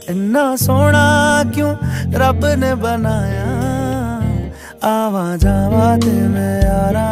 इन्ना सोना क्यों रब ने बनाया, आवा जावा ते मैं यारा